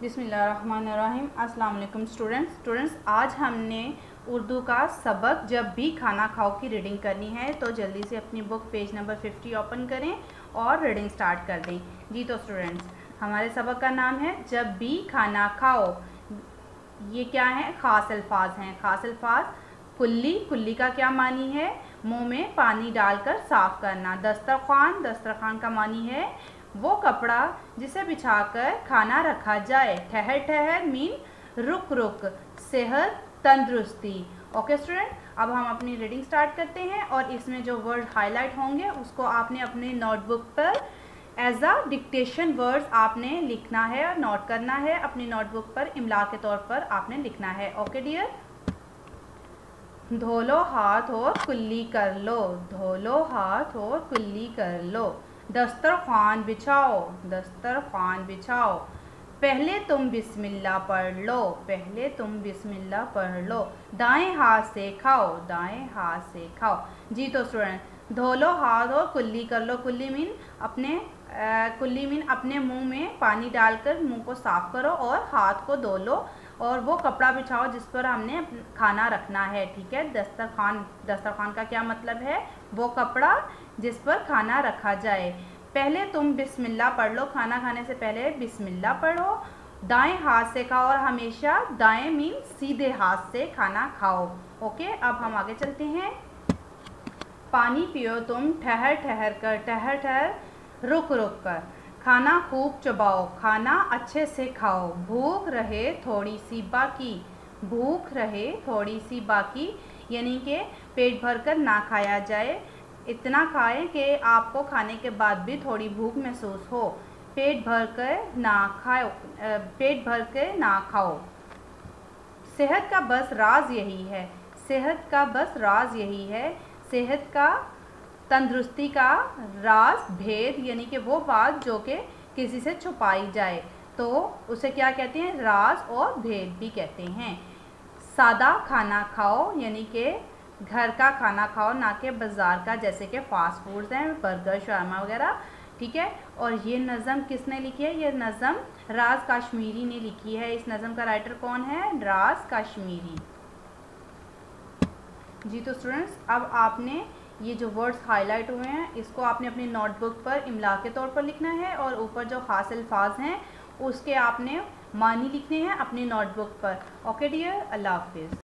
बिस्मिल्लाहिर्रहमानिर्रहीम। अस्सलाम वालेकुम स्टूडेंट्स, आज हमने उर्दू का सबक जब भी खाना खाओ की रीडिंग करनी है, तो जल्दी से अपनी बुक पेज नंबर 50 ओपन करें और रीडिंग स्टार्ट कर दें। जी तो स्टूडेंट्स, हमारे सबक का नाम है जब भी खाना खाओ। ये क्या है? ख़ास अल्फाज हैं। ख़ास अल्फाज: कुल्ली, कुल्ली का क्या मानी है? मुंह में पानी डालकर साफ़ करना। दस्तरखान, दस्तरखान का मानी है वो कपड़ा जिसे बिछाकर खाना रखा जाए। ठहर, ठहर मीन रुक रुक। सेहत, तंदुरुस्ती। ओके स्टूडेंट, अब हम अपनी रीडिंग स्टार्ट करते हैं और इसमें जो वर्ड हाईलाइट होंगे उसको आपने अपने नोटबुक पर एज अ डिक्टेशन वर्ड्स आपने लिखना है और नोट करना है। अपनी नोटबुक पर इमला के तौर पर आपने लिखना है। ओके डियर, धो लो हाथ और कुल्ली कर लो। धो लो हाथ और कुल्ली कर लो। दस्तरखान बिछाओ, दस्तरखान बिछाओ। पहले तुम बिस्मिल्लाह पढ़ लो, पहले तुम बिस्मिल्लाह पढ़ लो। दाएं हाथ से खाओ, दाएं हाथ से खाओ। जी तो स्टूडेंट, धो लो हाथ और कुल्ली कर लो। कुल्ली मीन अपने मुंह में पानी डालकर मुंह को साफ करो और हाथ को धो लो और वो कपड़ा बिछाओ जिस पर हमने खाना रखना है। ठीक है, दस्तरखान, दस्तरखान का क्या मतलब है? वो कपड़ा जिस पर खाना रखा जाए। पहले तुम बिस्मिल्लाह पढ़ लो, खाना खाने से पहले बिस्मिल्लाह पढ़ो। दाएं हाथ से खाओ और हमेशा दाएं मीन सीधे हाथ से खाना खाओ। ओके, अब हम आगे चलते हैं। पानी पियो तुम ठहर ठहर कर, ठहर ठहर रुक रुक कर। खाना खूब चबाओ, खाना अच्छे से खाओ। भूख रहे थोड़ी सी बाकी, भूख रहे थोड़ी सी बाकी यानी कि पेट भरकर ना खाया जाए। इतना खाएं कि आपको खाने के बाद भी थोड़ी भूख महसूस हो। पेट भर कर ना खाओ, पेट भर के ना खाओ। सेहत का बस राज यही है, सेहत का बस राज यही है। सेहत का, तंदुरुस्ती का राज, भेद यानी कि वो बात जो कि किसी से छुपाई जाए तो उसे क्या कहते हैं? राज और भेद भी कहते हैं। सादा खाना खाओ यानी कि घर का खाना खाओ, ना कि बाज़ार का, जैसे कि फ़ास्ट फूड्स हैं, बर्गर, शर्मा वगैरह। ठीक है, और ये नज़म किसने लिखी है? ये नज़म राज कश्मीरी ने लिखी है। इस नज़म का राइटर कौन है? राज कश्मीरी। जी तो स्टूडेंट्स, अब आपने ये जो वर्ड्स हाईलाइट हुए हैं इसको आपने अपनी नोटबुक पर इमला के तौर पर लिखना है और ऊपर जो ख़ास अल्फाज हैं उसके आपने मानी लिखने हैं अपनी नोटबुक पर। ओके डियर, अल्लाह हाफिज़।